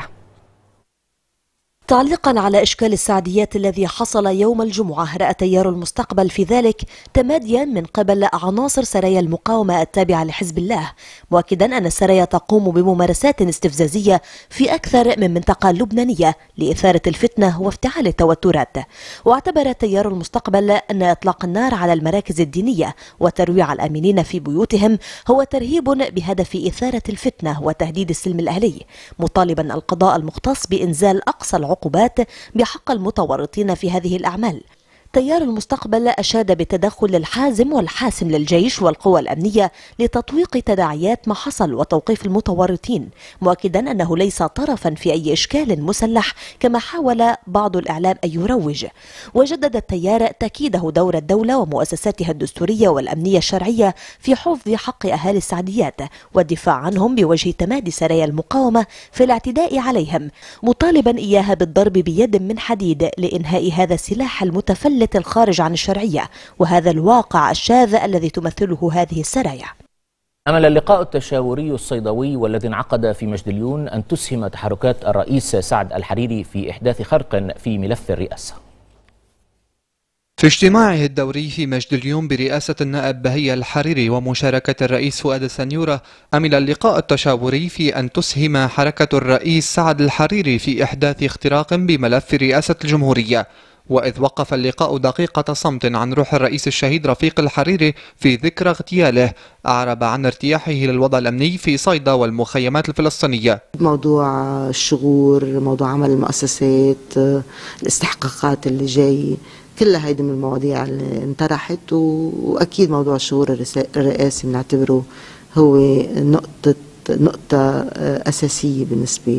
تعليقا على إشكال السعديات الذي حصل يوم الجمعة، رأى تيار المستقبل في ذلك تماديا من قبل عناصر سرايا المقاومة التابعة لحزب الله، مؤكدا أن السرايا تقوم بممارسات استفزازية في أكثر من منطقة لبنانية لإثارة الفتنة وافتعال التوترات. واعتبر تيار المستقبل أن إطلاق النار على المراكز الدينية وترويع الآمنين في بيوتهم هو ترهيب بهدف إثارة الفتنة وتهديد السلم الأهلي، مطالبا القضاء المختص بإنزال أقصى العقوبات بحق المتورطين في هذه الأعمال. تيار المستقبل أشاد بالتدخل الحازم والحاسم للجيش والقوى الأمنية لتطويق تداعيات ما حصل وتوقيف المتورطين، مؤكدا أنه ليس طرفا في أي إشكال مسلح كما حاول بعض الإعلام أن يروج. وجدد التيار تأكيده دور الدولة ومؤسساتها الدستورية والأمنية الشرعية في حفظ حق أهالي السعديات والدفاع عنهم بوجه تمادي سرايا المقاومة في الاعتداء عليهم، مطالبا إياها بالضرب بيد من حديد لإنهاء هذا السلاح المتفلت الخارج عن الشرعية وهذا الواقع الشاذ الذي تمثله هذه السرايا. أمل اللقاء التشاوري الصيدوي والذي انعقد في مجدليون أن تسهم تحركات الرئيس سعد الحريري في إحداث خرق في ملف الرئاسة. في اجتماعه الدوري في مجد اليوم برئاسة النائب بهية الحريري ومشاركة الرئيس فؤاد السنيورة، أمل اللقاء التشاوري في أن تسهم حركة الرئيس سعد الحريري في إحداث اختراق بملف رئاسة الجمهورية. وإذ وقف اللقاء دقيقة صمت عن روح الرئيس الشهيد رفيق الحريري في ذكرى اغتياله، أعرب عن ارتياحه للوضع الأمني في صيدا والمخيمات الفلسطينية. موضوع الشغور، موضوع عمل المؤسسات، الاستحقاقات اللي جاي، كلها هيدي من المواضيع اللي انطرحت، واكيد موضوع الشغور الرئاسي بنعتبره هو نقطة نقطة أساسية بالنسبة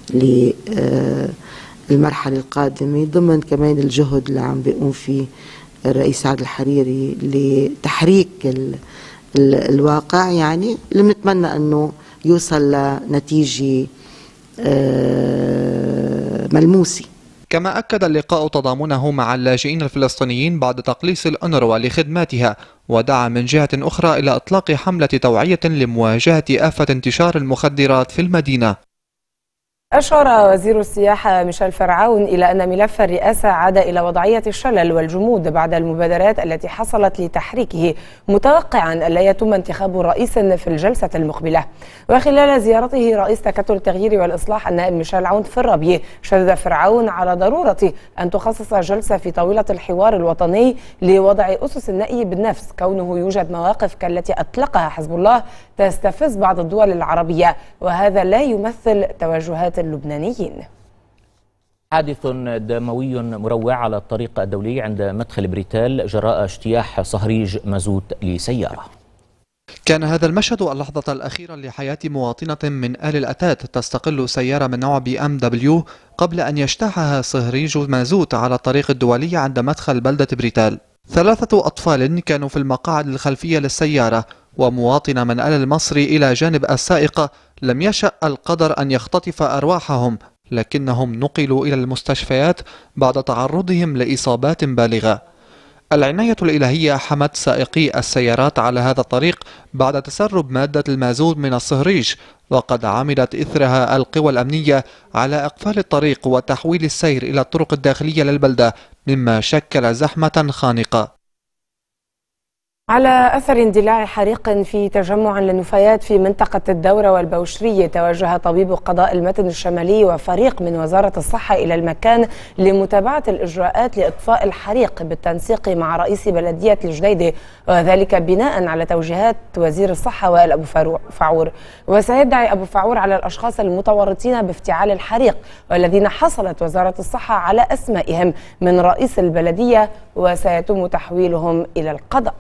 للمرحلة القادمة، ضمن كمان الجهد اللي عم بيقوم فيه الرئيس سعد الحريري لتحريك ال ال الواقع، يعني اللي بنتمنى انه يوصل لنتيجة ملموسة. كما أكد اللقاء تضامنه مع اللاجئين الفلسطينيين بعد تقليص الأونروا لخدماتها، ودعا من جهة أخرى إلى إطلاق حملة توعية لمواجهة آفة انتشار المخدرات في المدينة. أشار وزير السياحة ميشيل فرعون إلى أن ملف الرئاسة عاد إلى وضعية الشلل والجمود بعد المبادرات التي حصلت لتحريكه، متوقعا ألا يتم انتخاب رئيس في الجلسة المقبلة. وخلال زيارته رئيس تكتل التغيير والإصلاح النائب ميشيل عون في الربيع، شدد فرعون على ضرورة أن تخصص جلسة في طاولة الحوار الوطني لوضع أسس النأي بالنفس، كونه يوجد مواقف كالتي أطلقها حزب الله تستفز بعض الدول العربية، وهذا لا يمثل توجهات اللبنانيين. حادث دموي مروع على الطريق الدولي عند مدخل بريتال جراء اجتياح صهريج مازوت لسيارة. كان هذا المشهد اللحظة الأخيرة لحياة مواطنة من آل الأتات تستقل سيارة من نوع بي ام دبليو قبل أن يجتاحها صهريج مازوت على الطريق الدولي عند مدخل بلدة بريتال. ثلاثة أطفال كانوا في المقاعد الخلفية للسيارة، ومواطن من آل المصري إلى جانب السائقة لم يشأ القدر أن يختطف أرواحهم، لكنهم نقلوا إلى المستشفيات بعد تعرضهم لإصابات بالغة. العناية الإلهية حمت سائقي السيارات على هذا الطريق بعد تسرب مادة المازوت من الصهريج، وقد عملت إثرها القوى الأمنية على إقفال الطريق وتحويل السير إلى الطرق الداخلية للبلدة، مما شكل زحمة خانقة. على أثر اندلاع حريق في تجمع للنفايات في منطقة الدورة والبوشرية، توجه طبيب قضاء المتن الشمالي وفريق من وزارة الصحة إلى المكان لمتابعة الإجراءات لإطفاء الحريق بالتنسيق مع رئيس بلدية الجديدة، وذلك بناء على توجيهات وزير الصحة وائل أبو فاعور. وسيدعي أبو فاعور على الأشخاص المتورطين بافتعال الحريق والذين حصلت وزارة الصحة على أسمائهم من رئيس البلدية، وسيتم تحويلهم إلى القضاء.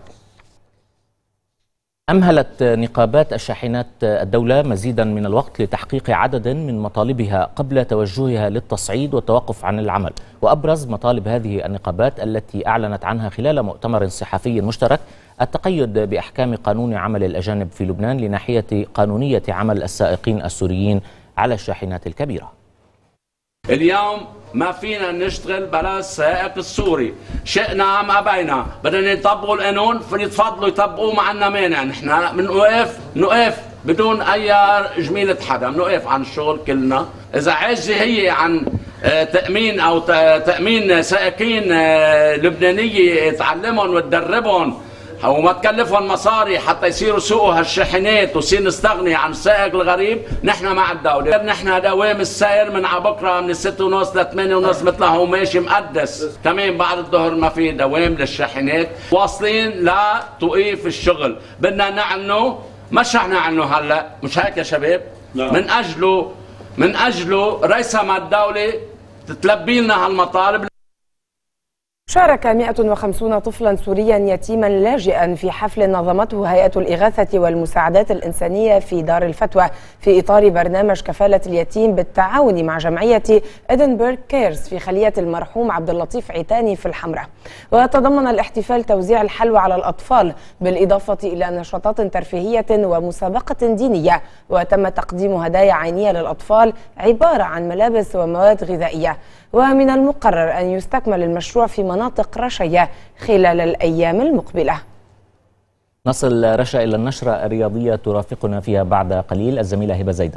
أمهلت نقابات الشاحنات الدولة مزيدا من الوقت لتحقيق عدد من مطالبها قبل توجهها للتصعيد والتوقف عن العمل. وأبرز مطالب هذه النقابات التي أعلنت عنها خلال مؤتمر صحفي مشترك التقيد بأحكام قانون عمل الأجانب في لبنان لناحية قانونية عمل السائقين السوريين على الشاحنات الكبيرة. اليوم ما فينا نشتغل بلا السائق السوري، شئنا ام ابينا، بدنا يطبقوا القانون فليتفضلوا يطبقوه، ما عندنا مانع، نحن بنوقف نوقف بدون اي جميلة حدا، بنوقف عن الشغل كلنا. اذا عاجزة هي عن تأمين او تأمين سائقين لبنانية تعلمهم وتدربهم وما تكلفهم مصاري حتى يصيروا يسوقوا هالشاحنات ويصير نستغني عن السائق الغريب، نحن مع الدولة. نحن دوام السير من على بكره من ستة ونص ل ثمانية ونص مثل هو ماشي مقدس، كمان بعد الظهر ما في دوام للشاحنات، واصلين لتوقيف الشغل. بدنا نعلنه، مش رح نعلنه هلا، مش هيك يا شباب؟ لا. من اجله من اجله رئيسة الدولة تتلبي لنا هالمطالب. شارك مئة وخمسين طفلا سوريا يتيما لاجئا في حفل نظمته هيئة الإغاثة والمساعدات الإنسانية في دار الفتوى في إطار برنامج كفالة اليتيم بالتعاون مع جمعية إدنبرغ كيرز في خلية المرحوم عبد اللطيف عيتاني في الحمراء. وتضمن الاحتفال توزيع الحلوى على الأطفال بالإضافة إلى نشاطات ترفيهية ومسابقة دينية، وتم تقديم هدايا عينية للأطفال عبارة عن ملابس ومواد غذائية. ومن المقرر أن يستكمل المشروع في مناطق رشية خلال الأيام المقبلة. نصل رشا إلى النشرة الرياضية ترافقنا فيها بعد قليل الزميلة هبة زيدان.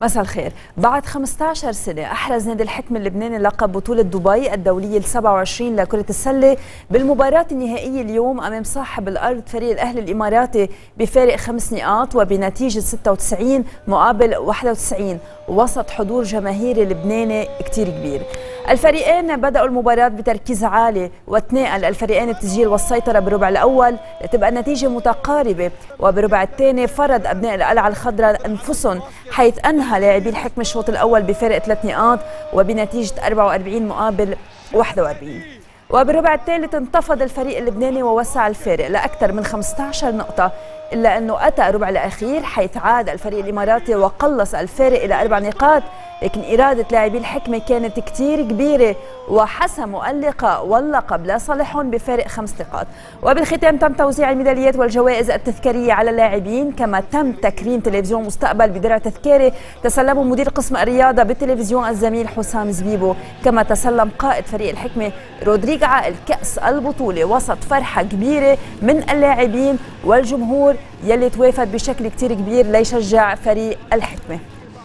مساء الخير. بعد خمسة عشر سنة أحرز نادي الحكم اللبناني لقب بطولة دبي الدولية السبعة وعشرين لكرة السلة بالمباراة النهائية اليوم أمام صاحب الأرض فريق الأهلي الإماراتي بفارق خمس نقاط وبنتيجة ستة وتسعين مقابل واحد وتسعين وسط حضور جماهيري لبناني كتير كبير. الفريقين بدأوا المباراة بتركيز عالي وتناقل الفريقين التسجيل والسيطرة بالربع الأول لتبقى النتيجة متقاربة، وبالربع الثاني فرض أبناء القلعة الخضراء أنفسهم حيث أنهى لاعبي الحكم الشوط الأول بفارق ثلاث نقاط وبنتيجة أربعة وأربعين مقابل واحد وأربعين. وبالربع الثالث انتفض الفريق اللبناني ووسع الفارق لأكثر من خمسة عشر نقطة، إلا أنه أتى الربع الأخير حيث عاد الفريق الإماراتي وقلص الفارق إلى أربع نقاط، لكن إرادة لاعبي الحكمة كانت كتير كبيرة وحسموا اللقاء واللقب لصالحهم بفارق خمس نقاط. وبالختام تم توزيع الميداليات والجوائز التذكارية على اللاعبين، كما تم تكريم تلفزيون مستقبل بدرع تذكاري تسلمه مدير قسم الرياضة بالتلفزيون الزميل حسام زبيبو، كما تسلم قائد فريق الحكمة رودريغ عائل كأس البطولة وسط فرحة كبيرة من اللاعبين والجمهور يلي توافد بشكل كتير كبير ليشجع فريق الحكمة.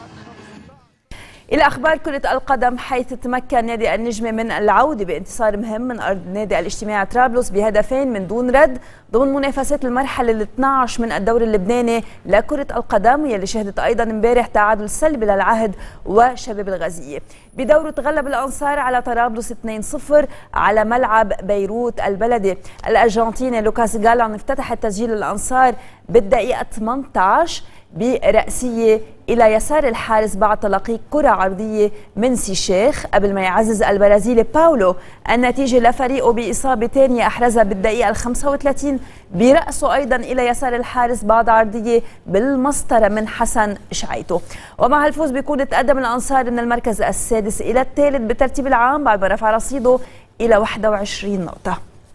إلى أخبار كرة القدم، حيث تمكن نادي النجمة من العودة بانتصار مهم من أرض نادي الاجتماعي طرابلس بهدفين من دون رد ضمن منافسات المرحلة ال اثني عشر من الدوري اللبناني لكرة القدم، يلي شهدت أيضا امبارح تعادل سلبي للعهد وشباب الغازية. بدوره تغلب الأنصار على طرابلس اثنين صفر على ملعب بيروت البلدي. الأرجنتيني لوكاس جالان افتتح التسجيل الأنصار بالدقيقة ثمانية عشر برأسية إلى يسار الحارس بعد تلقي كرة عرضية من سيشيخ قبل ما يعزز البرازيلي باولو النتيجة لفريقه بإصابة ثانية أحرزها بالدقيقة الخامسة والثلاثين برأسه أيضا إلى يسار الحارس بعد عرضية بالمسطرة من حسن شعيته. ومع الفوز بيكون تقدم الأنصار من المركز السادس إلى الثالث بالترتيب العام بعد ما رفع رصيده إلى واحد وعشرين نقطة.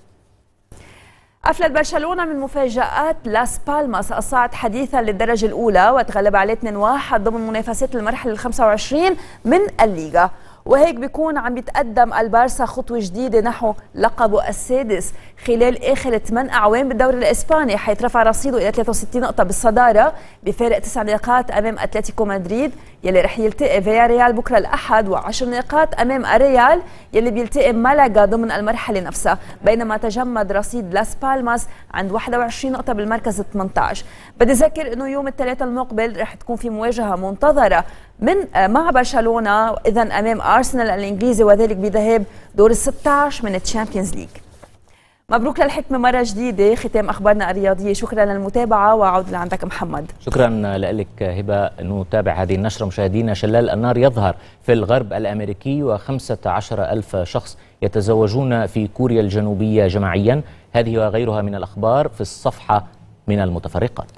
أفلت برشلونة من مفاجآت لاس بالماس الصاعد حديثا للدرجة الأولى وتغلب عليه اثنين واحد ضمن منافسات المرحلة الخامسة وعشرين من الليغا، وهيك بيكون عم بيتقدم البارسا خطوة جديدة نحو لقبه السادس خلال آخر ثمان أعوام بالدوري الإسباني، حيث رفع رصيده إلى ثلاثة وستين نقطة بالصدارة بفارق تسع نقاط أمام أتلتيكو مدريد يلي رح يلتقي فيا ريال بكرة الأحد، وعشر نقاط أمام الريال يلي بيلتقي مالاغا ضمن المرحلة نفسها، بينما تجمد رصيد لاس بالماس عند واحد وعشرين نقطة بالمركز ثمانية عشر. بدي أذكر إنه يوم الثلاثاء المقبل رح تكون في مواجهة منتظرة من مع برشلونة إذا أمام أرسنال الإنجليزي، وذلك بذهاب دور الستة عشر من الشامبيونز ليج. مبروك للحكمة مرة جديدة. ختام أخبارنا الرياضية، شكرا للمتابعة وعود لعندك محمد. شكرا لك هبة. نتابع هذه النشرة مشاهدينا. شلال النار يظهر في الغرب الأمريكي وخمسة عشر ألف شخص يتزوجون في كوريا الجنوبية جماعيا. هذه وغيرها من الأخبار في الصفحة من المتفرقات.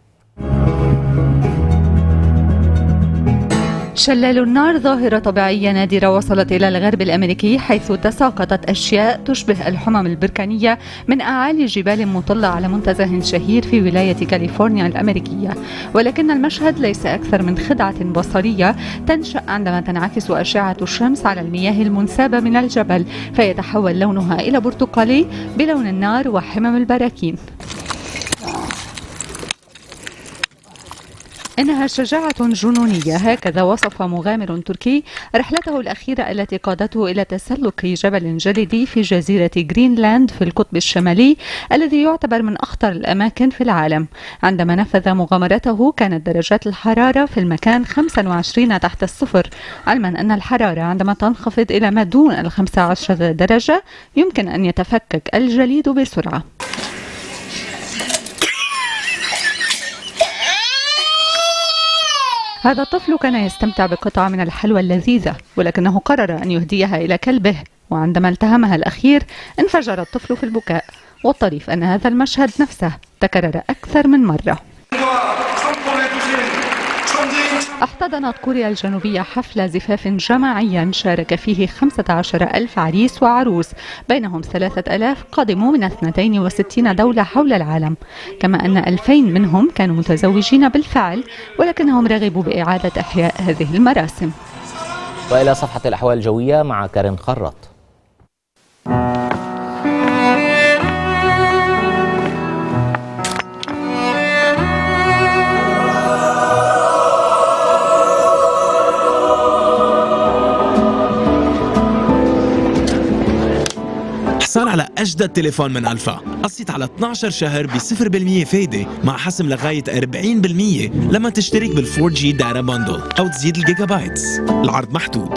شلال النار ظاهرة طبيعية نادرة وصلت إلى الغرب الأمريكي، حيث تساقطت أشياء تشبه الحمم البركانية من أعالي جبال مطلة على منتزه شهير في ولاية كاليفورنيا الأمريكية. ولكن المشهد ليس أكثر من خدعة بصرية تنشأ عندما تنعكس أشعة الشمس على المياه المنسابة من الجبل، فيتحول لونها إلى برتقالي بلون النار وحمم البراكين. إنها شجاعة جنونية، هكذا وصف مغامر تركي رحلته الأخيرة التي قادته إلى تسلق جبل جليدي في جزيرة جرينلاند في القطب الشمالي الذي يعتبر من أخطر الأماكن في العالم. عندما نفذ مغامرته كانت درجات الحرارة في المكان خمسة وعشرين تحت الصفر، علما أن الحرارة عندما تنخفض إلى ما دون الخمسة عشر درجة يمكن أن يتفكك الجليد بسرعة. هذا الطفل كان يستمتع بقطعة من الحلوى اللذيذة، ولكنه قرر أن يهديها إلى كلبه، وعندما التهمها الأخير انفجر الطفل في البكاء. والطريف أن هذا المشهد نفسه تكرر أكثر من مرة. احتضنت كوريا الجنوبية حفل زفاف جماعيا شارك فيه خمسة عشر ألف عريس وعروس، بينهم ثلاثة ألاف قادموا من اثنتين وستين دولة حول العالم، كما أن ألفين منهم كانوا متزوجين بالفعل، ولكنهم رغبوا بإعادة إحياء هذه المراسم. وإلى صفحة الأحوال الجوية مع كارين خراط. للحصول على أجدد تليفون من ألفا. قسط على اثني عشر شهر ب صفر بالمية فايدة مع حسم لغاية أربعين بالمية لما تشترك بالفور جي داتا باندل أو تزيد الجيجا بايتس. العرض محدود.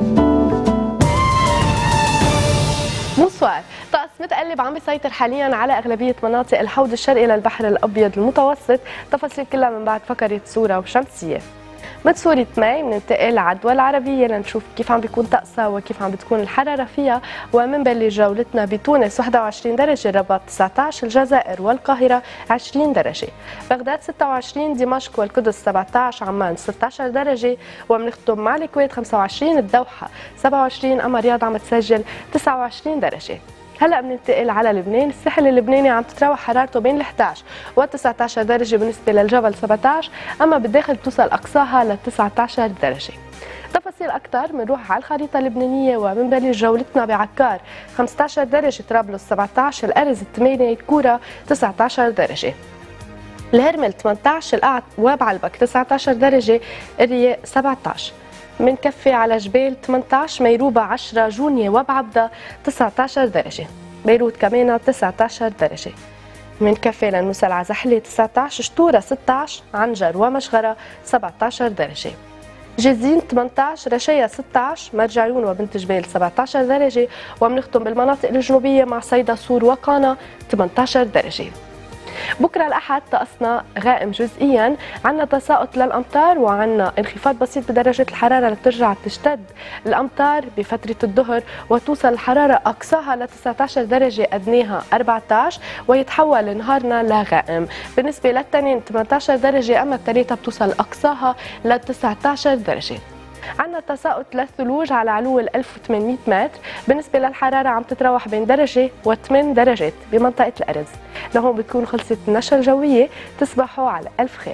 بونسوار. طقس متقلب عم بيسيطر حاليا على اغلبيه مناطق الحوض الشرقي للبحر الابيض المتوسط. تفاصيل كلها من بعد فقره صوره وشمسيه. من صورة ماي بننتقل على الدول العربية لنشوف كيف عم بيكون طقسها وكيف عم بتكون الحرارة فيها. ومنبلش جولتنا بتونس واحد وعشرين درجة، الرباط تسعة عشر، الجزائر والقاهرة عشرين درجة، بغداد ستة وعشرين، دمشق والقدس سبعة عشر، عمان ستة عشر درجة، وبنختم مع الكويت خمسة وعشرين، الدوحة سبعة وعشرين، أما الرياض عم تسجل تسعة وعشرين درجة. هلا بننتقل على لبنان. الساحل اللبناني عم تتراوح حرارته بين ال إحدى عشر و تسعة عشر درجه بالنسبه للجبل سبعة عشر، اما بالداخل بتوصل اقصاها ل تسعة عشر درجه. تفاصيل اكثر بنروح على الخريطه اللبنانيه وبنبلش جولتنا بعكار خمسة عشر درجه، طرابلس سبعة عشر، الارز ثمانية، كورة تسعة عشر درجه، الهرمل ثمانية عشر، القعد وبعلبك تسعة عشر درجه، الرياء سبعة عشر. منكفي على جبال ثمانية عشر، ميروبة عشرة، جونية وبعبدة تسعة عشر درجة، بيروت كمان تسعة عشر درجة. منكفي للنوسل على زحلة تسعة عشر، شطورة ستة عشر، عنجر ومشغرة سبعة عشر درجة، جزين ثمانية عشر، رشايا ستة عشر، مرجعيون وبنت جبال سبعة عشر درجة، وبنختم بالمناطق الجنوبية مع صيدا، صور وقانا ثمانية عشر درجة. بكره الاحد طقسنا غائم جزئيا، عندنا تساقط للامطار وعندنا انخفاض بسيط بدرجه الحراره لترجع تشتد الامطار بفتره الظهر وتوصل الحراره اقصاها ل تسعة عشر درجه، ادناها أربعة عشر، ويتحول نهارنا لغائم. بالنسبه للتنين ثمانية عشر درجه، اما الثلاثه بتوصل اقصاها ل تسعة عشر درجه. عندنا تساقط للثلوج على علو ال ألف وثمانمئة متر. بالنسبه للحراره عم تتراوح بين درجه وثمان درجات بمنطقه الارز. لهون بتكون خلصت النشره الجويه، تصبحوا على الف خير.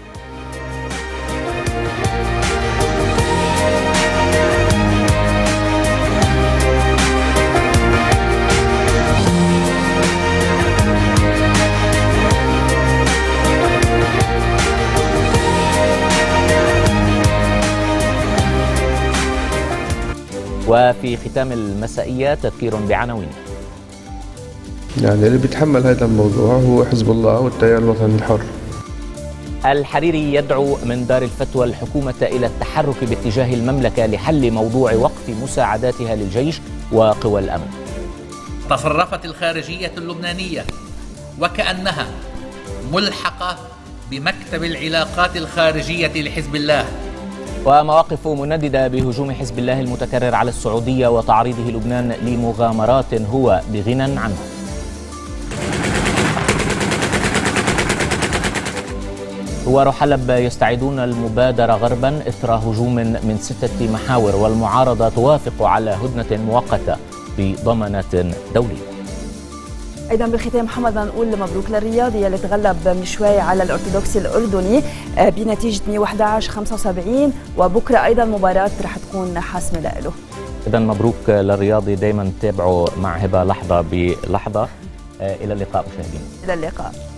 وفي ختام المسائية تذكير بعناوين. يعني اللي بيتحمل هذا الموضوع هو حزب الله والتيار الوطني الحر. الحريري يدعو من دار الفتوى الحكومة إلى التحرك باتجاه المملكة لحل موضوع وقف مساعداتها للجيش وقوى الأمن. تصرفت الخارجية اللبنانية وكأنها ملحقة بمكتب العلاقات الخارجية لحزب الله. ومواقف منددة بهجوم حزب الله المتكرر على السعودية وتعريضه لبنان لمغامرات هو بغنى عنه. ثوار حلب يستعيدون المبادرة غربا إثر هجوم من ستة محاور، والمعارضة توافق على هدنة مؤقتة بضمانات دولية. ايضا بالختام محمد نقول مبروك للرياضي اللي تغلب من شوي على الارثوذكسي الاردني بنتيجه مئة وأحد عشر خمسة وسبعين، وبكره ايضا مباراه رح تكون حاسمه له. اذا مبروك للرياضي، دايما تابعوا مع هبه لحظه بلحظه. الى اللقاء مشاهدينا. الى اللقاء.